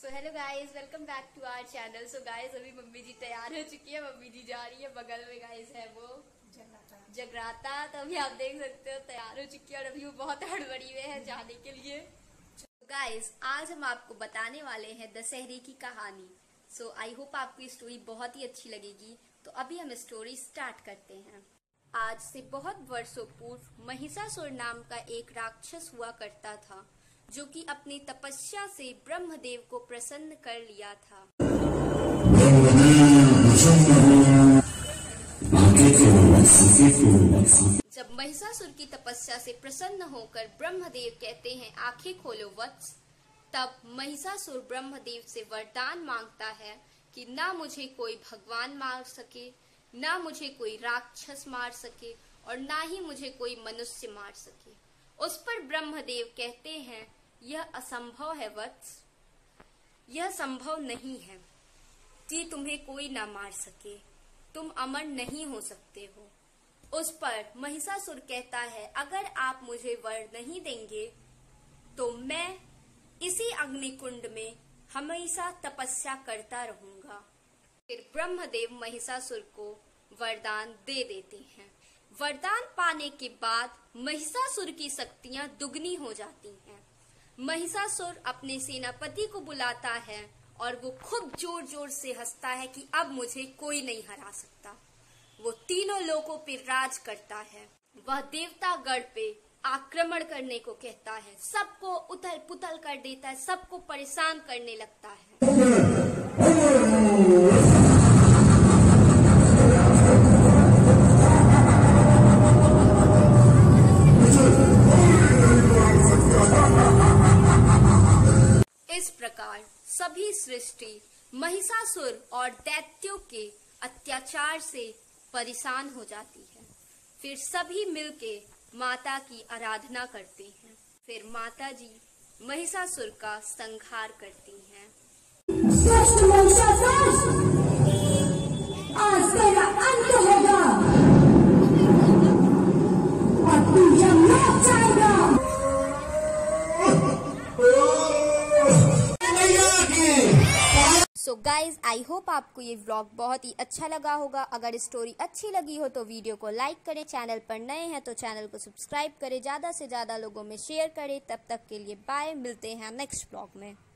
So hello guys, welcome back to our channel. So guys, अभी mummy ji तैयार हो चुकी है। मम्मी जी जा रही है, बगल में गाइस है वो जगराता। तो अभी आप देख सकते हो तैयार हो चुकी है और अभी वो बहुत हड़बड़ी में है जाने के लिए। गाइस, आज हम आपको बताने वाले हैं दशहरे की कहानी। सो आई होप आपको ये स्टोरी बहुत ही अच्छी लगेगी। तो अभी हम स्टोरी स्टार्ट करते हैं। आज से बहुत वर्षों पूर्व महिषासुर नाम का एक राक्षस हुआ करता था, जो कि अपनी तपस्या से ब्रह्मदेव को प्रसन्न कर लिया था। जब महिषासुर की तपस्या से प्रसन्न होकर ब्रह्मदेव कहते हैं आंखें खोलो वत्स, तब महिषासुर ब्रह्मदेव से वरदान मांगता है कि ना मुझे कोई भगवान मार सके, ना मुझे कोई राक्षस मार सके और ना ही मुझे कोई मनुष्य मार सके। उस पर ब्रह्मदेव कहते हैं यह असंभव है वत्स, यह संभव नहीं है कि तुम्हें कोई ना मार सके, तुम अमर नहीं हो सकते हो। उस पर महिषासुर कहता है अगर आप मुझे वर नहीं देंगे तो मैं इसी अग्निकुंड में हमेशा तपस्या करता रहूंगा। फिर ब्रह्मदेव महिषासुर को वरदान दे देते हैं। वरदान पाने के बाद महिषासुर की शक्तियां दुगनी हो जाती हैं। महिषासुर अपने सेनापति को बुलाता है और वो खूब जोर जोर से हंसता है कि अब मुझे कोई नहीं हरा सकता। वो तीनों लोगों पे राज करता है। वह देवतागढ़ पे आक्रमण करने को कहता है, सबको उथल पुथल कर देता है, सबको परेशान करने लगता है। इस प्रकार सभी सृष्टि महिषासुर और दैत्यों के अत्याचार से परेशान हो जाती है। फिर सभी मिलके माता की आराधना करते हैं। फिर माता जी महिषासुर का संहार करती हैं। आज तेरा अंत होगा और तू जन्नत जाएगा। सो गाइज, आई होप आपको ये व्लॉग बहुत ही अच्छा लगा होगा। अगर स्टोरी अच्छी लगी हो तो वीडियो को लाइक करें, चैनल पर नए हैं तो चैनल को सब्सक्राइब करें, ज़्यादा से ज़्यादा लोगों में शेयर करें। तब तक के लिए बाय, मिलते हैं नेक्स्ट व्लॉग में।